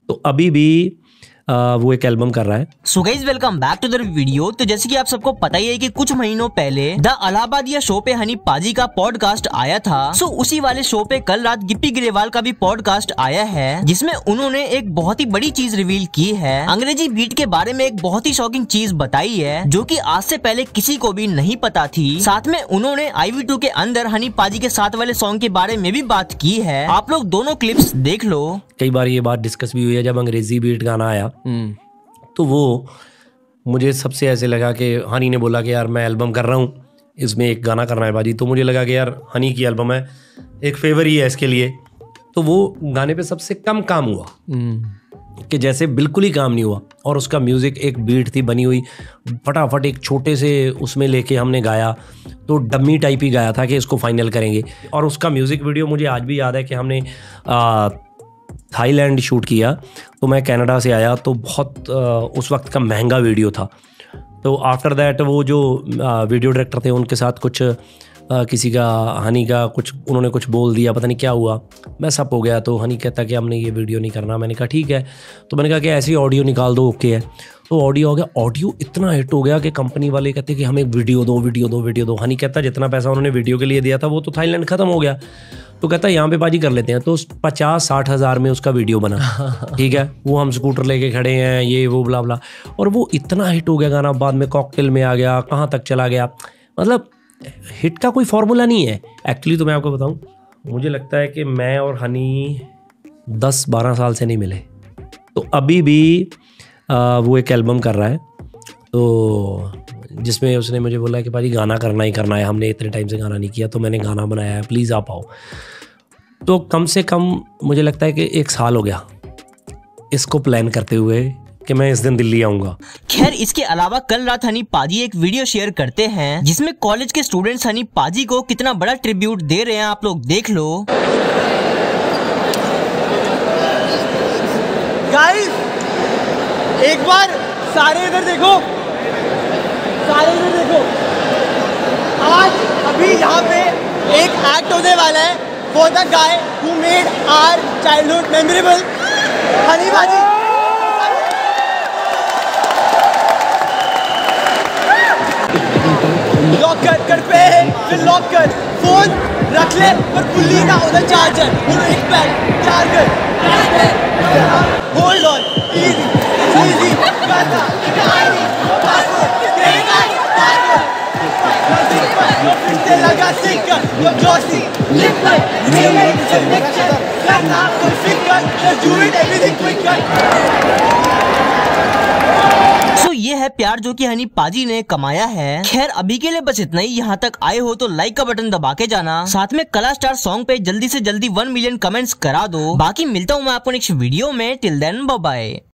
तो अभी भी वो एक एल्बम कर रहा है। So guys welcome back to the video. तो जैसे कि आप सबको पता ही है कि कुछ महीनों पहले द इलाहाबादिया शो पे हनी पाजी का पॉडकास्ट आया था। सो उसी वाले शो पे कल रात गिप्पी ग्रेवाल का भी पॉडकास्ट आया है, जिसमें उन्होंने एक बहुत ही बड़ी चीज रिवील की है। अंग्रेजी बीट के बारे में एक बहुत ही शॉकिंग चीज बताई है, जो कि आज से पहले किसी को भी नहीं पता थी। साथ में उन्होंने IV2 के अंदर हनी पाजी के साथ वाले सॉन्ग के बारे में भी बात की है। आप लोग दोनों क्लिप्स देख लो। कई बार ये बात डिस्कस भी हुई है, जब अंग्रेजी बीट गाना आया तो वो मुझे सबसे ऐसे लगा कि हनी ने बोला कि यार मैं एल्बम कर रहा हूँ, इसमें एक गाना करना है बाजी। तो मुझे लगा कि यार हनी की एल्बम है, एक फेवर ही है इसके लिए। तो वो गाने पे सबसे कम काम हुआ कि जैसे बिल्कुल ही काम नहीं हुआ। और उसका म्यूज़िक एक बीट थी बनी हुई, फटाफट एक छोटे से उसमें लेके हमने गाया, तो डम्मी टाइप ही गाया था कि इसको फाइनल करेंगे। और उसका म्यूज़िक वीडियो मुझे आज भी याद है कि हमने थाईलैंड शूट किया। तो मैं कनाडा से आया, तो बहुत उस वक्त का महंगा वीडियो था। तो आफ्टर दैट वो जो वीडियो डायरेक्टर थे उनके साथ कुछ किसी का हनी का कुछ उन्होंने कुछ बोल दिया, पता नहीं क्या हुआ, मैं सब हो गया। तो हनी कहता कि हमने ये वीडियो नहीं करना। मैंने कहा ठीक है। तो मैंने कहा कि ऐसी ऑडियो निकाल दो, ओके है। तो ऑडियो हो गया। ऑडियो इतना हिट हो गया कि कंपनी वाले कहते कि हमें वीडियो दो, वीडियो दो, वीडियो दो। हनी कहता जितना पैसा उन्होंने वीडियो के लिए दिया था वो तो थाईलैंड ख़त्म हो गया। तो कहता यहाँ पे बाजी कर लेते हैं। तो 50-60 हज़ार में उसका वीडियो बना। ठीक है, वो हम स्कूटर लेके खड़े हैं, ये वो ब्ला ब्ला। और वो इतना हिट हो गया गाना, बाद में कॉकटेल में आ गया, कहाँ तक चला गया। मतलब हिट का कोई फॉर्मूला नहीं है एक्चुअली। तो मैं आपको बताऊं, मुझे लगता है कि मैं और हनी 10-12 साल से नहीं मिले। तो अभी भी वो एक एल्बम कर रहा है, तो जिसमें उसने मुझे बोला कि भाई गाना करना ही करना है, हमने इतने टाइम से गाना नहीं किया, तो मैंने गाना बनाया है, प्लीज़ आप आओ। तो कम से कम मुझे लगता है कि 1 साल हो गया इसको प्लान करते हुए कि मैं इस दिन दिल्ली आऊंगा। खैर इसके अलावा कल रात हनी पाजी एक वीडियो शेयर करते हैं, जिसमें कॉलेज के स्टूडेंट्स हनी पाजी को कितना बड़ा ट्रिब्यूट दे रहे हैं, आप लोग देख लो। गाइस एक बार सारे इधर देखो, सारे इधर देखो। आज अभी यहाँ पे एक एक्ट होने वाला है for the guy who made our childhood memorable, Honey Paaji. Lock कर पे फिर लॉक कर, फोन रख ले पर पुल्ली ना उधर चार्जर, एक pack charger, hold on, easy easy करना, फिर से लगा सिक्का, yo glossy lip like remake selection करना कोई फिकर, just do it everything quicker. So ये है प्यार जो कि हनी पाजी ने कमाया है। खैर अभी के लिए बस इतना ही। यहाँ तक आए हो तो लाइक का बटन दबा के जाना, साथ में कला स्टार सॉन्ग पे जल्दी से जल्दी 1 मिलियन कमेंट्स करा दो। बाकी मिलता हूँ मैं आपको नेक्स्ट वीडियो में। Till then bye bye.